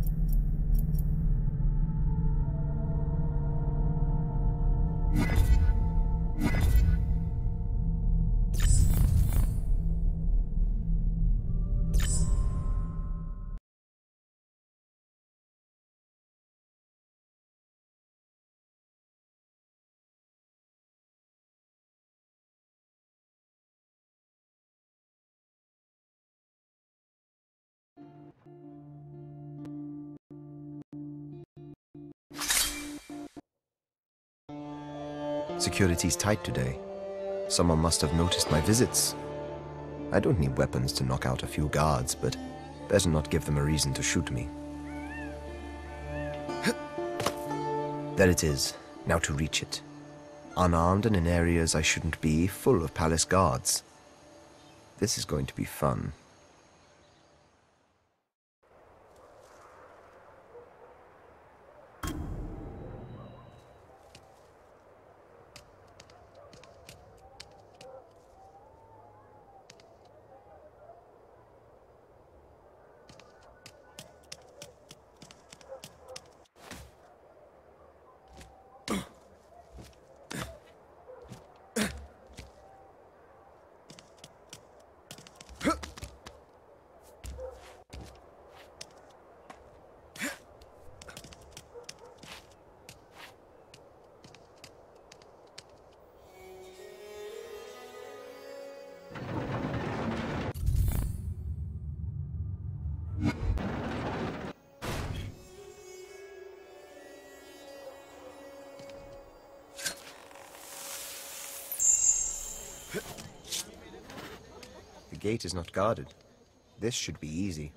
Security's tight today. Someone must have noticed my visits. I don't need weapons to knock out a few guards, but better not give them a reason to shoot me. There it is. Now to reach it. Unarmed and in areas I shouldn't be, full of palace guards. This is going to be fun. The gate is not guarded. This should be easy.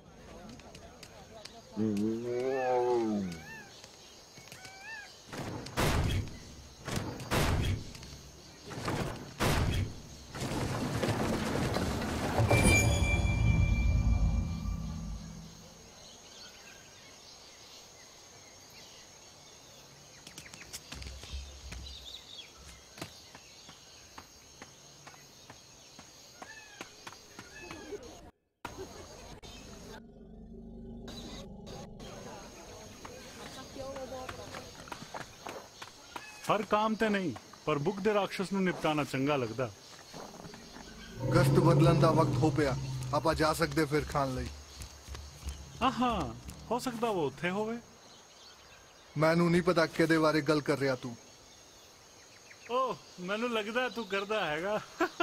हर काम ते नहीं पर book दे राक्षस ਨੂੰ ਨਿਪਟਾਣਾ ਚੰਗਾ ਲੱਗਦਾ। गश्त बदलन ਦਾ वक्त हो ਪਿਆ ਆਪਾਂ ਜਾ ਸਕਦੇ ਫਿਰ ਖਾਣ ਲਈ। ਆਹਾਂ ਹੋ ਸਕਦਾ ਉਹ ਉੱਥੇ ਹੋਵੇ। ਮੈਨੂੰ ਨਹੀਂ ਪਤਾ ਕਿਹਦੇ ਬਾਰੇ ਗੱਲ ਕਰ ਰਿਹਾ ਤੂੰ। ਓਹ ਮੈਨੂੰ ਲੱਗਦਾ ਤੂੰ ਕਰਦਾ ਹੈਗਾ।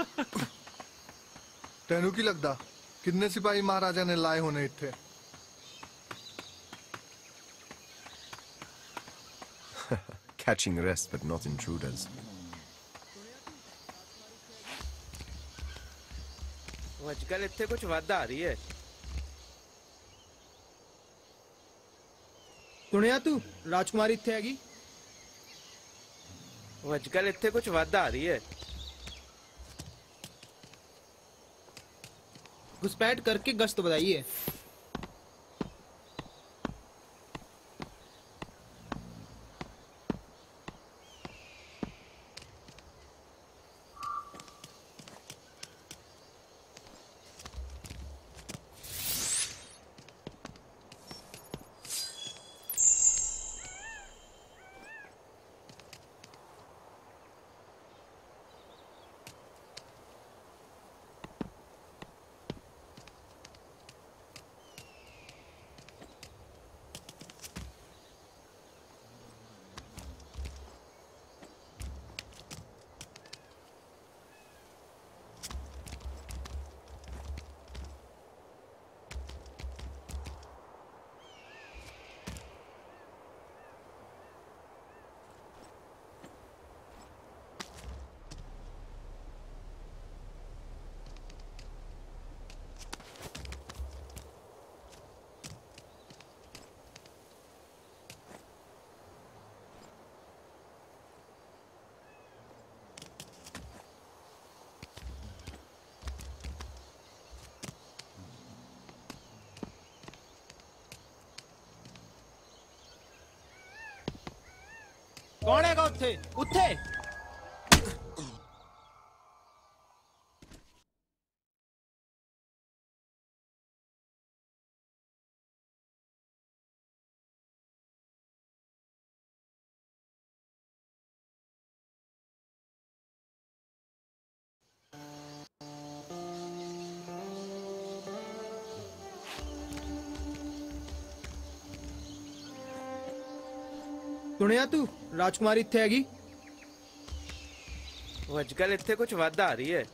ਤੈਨੂੰ ਕੀ ਲੱਗਦਾ ਕਿੰਨੇ ਸਿਪਾਹੀ ਮਹਾਰਾਜਾ ਨੇ ਲਾਏ ਹੋਣੇ ਇੱਥੇ? Catching rest, but not intruders. आजकल इत्थे कुछ वादा आ रही है। सुनिया तू राजकुमारी इत्थे हैगी? आजकल इत्थे कुछ वादा आ रही है। घुसपैठ करके गश्त बताइए। कौन है उत्थे उत्थे? सुनिया तू राजकुमारी इत्थे हैगी? ਉਹ ਅੱਜ ਕੱਲ ਇੱਥੇ ਕੁਝ ਵੱਧ ਆ ਰਹੀ ਹੈ।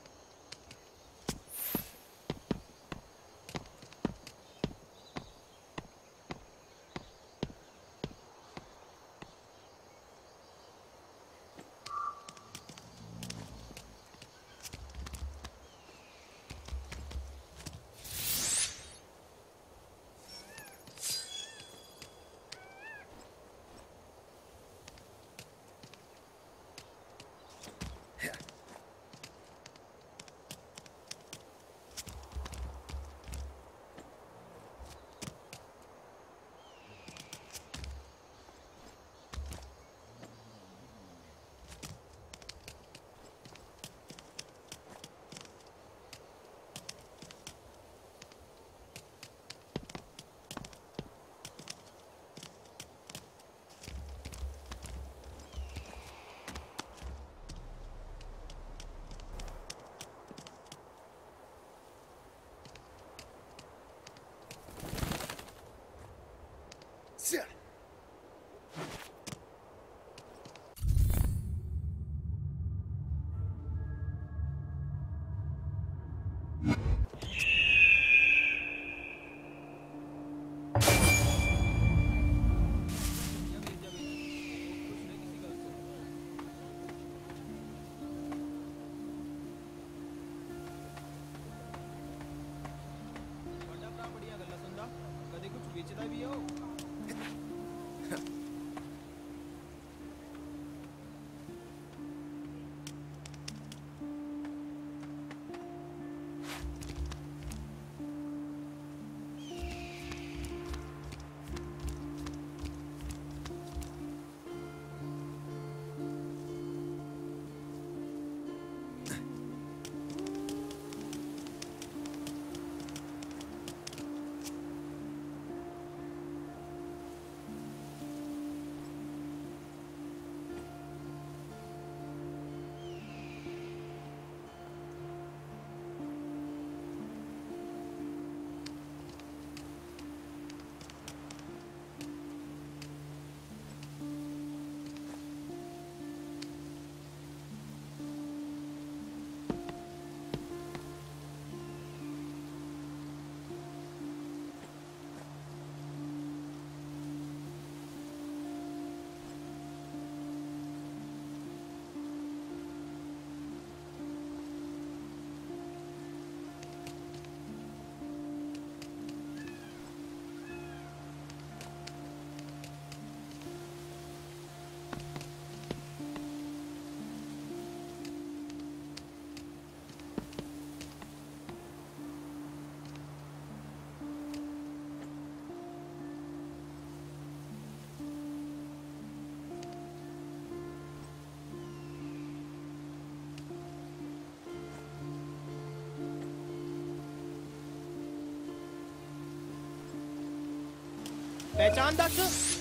पहचान दस।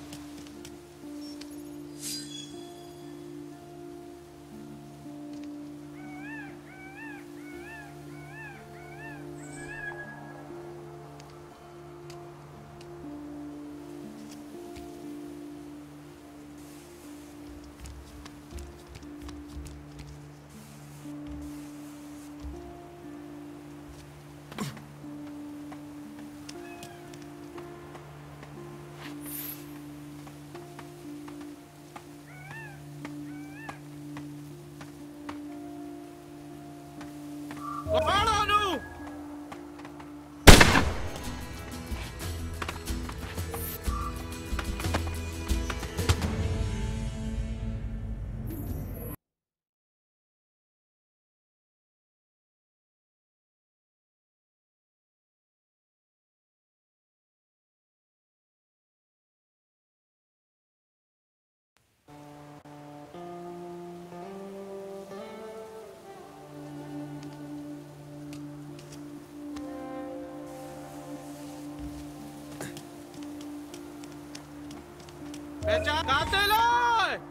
पहचान कातिल है।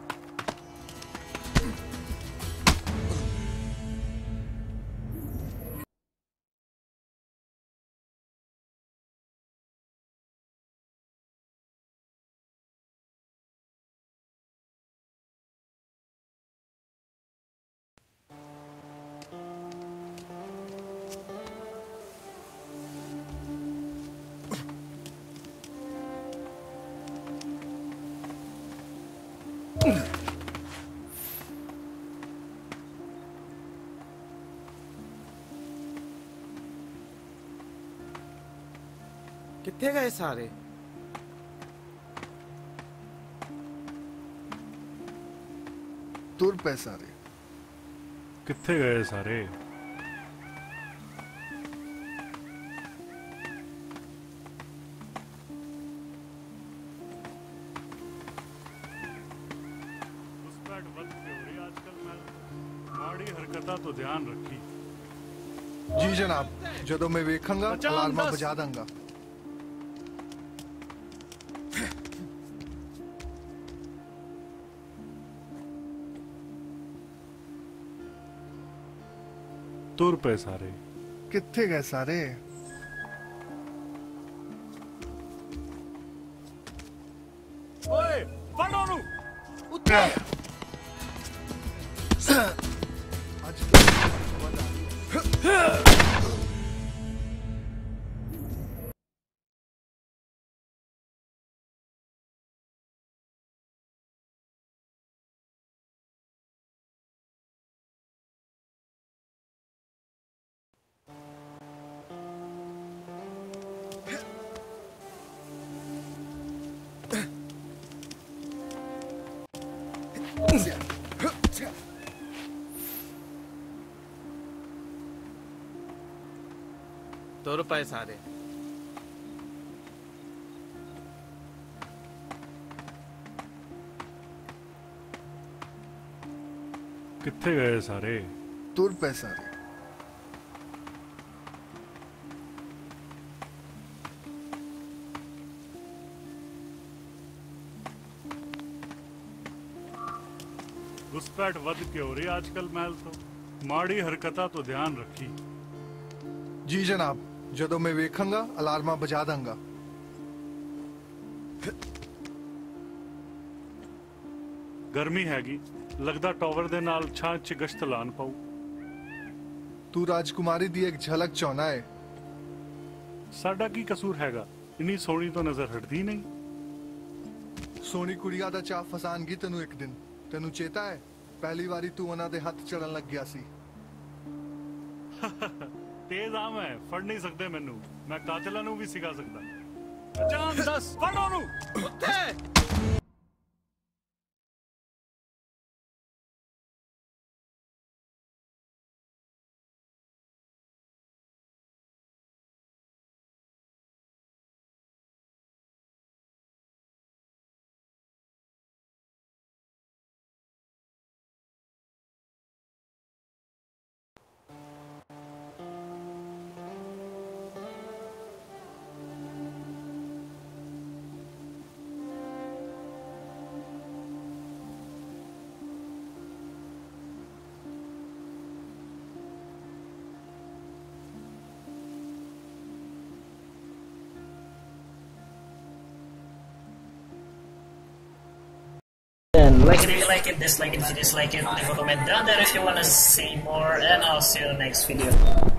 कितने गए सारे? तुर पे सारे। कितने गए सारे? माड़ी हरकता तो ध्यान रखी। जी जनाब, जदों मैं वेखंगा अलार्मा बजा दूंगा। तुर पे सारे। कितने गए सारे? ओए, फड़ो नू। ₹2 सारे। कितने गए सारे? तुर पे सारे। घुसपैठ वध के हो रही आजकल महल तो। माड़ी हरकता तो ध्यान रखी। जी जनाब, जदों मैं वेखंगा अलार्मा बजा दूंगा। गर्मी हैगी, लगदा टावर दे नाल छां च गश्त लान पाऊ। तू राजकुमारी दी एक झलक चाहना है। साडा की कसूर हैगा? इन्नी सोहनी तो नजर हटदी नहीं। सोनी कुड़िया दा चाह फसानगी तेनू एक दिन। तेनू चेता है पहली बारी तू उन्हां दे हत्थ चढ़न लग गया सी। तेज आम है, फड़ नहीं सकते मैनू। मैं कातिलां नू भी सिखा सकदा। जान दस, फड़ो नू। उत्थे And like it if you like it, dislike it if you dislike it, leave a comment down there if you wanna see more, and I'll see you in the next video.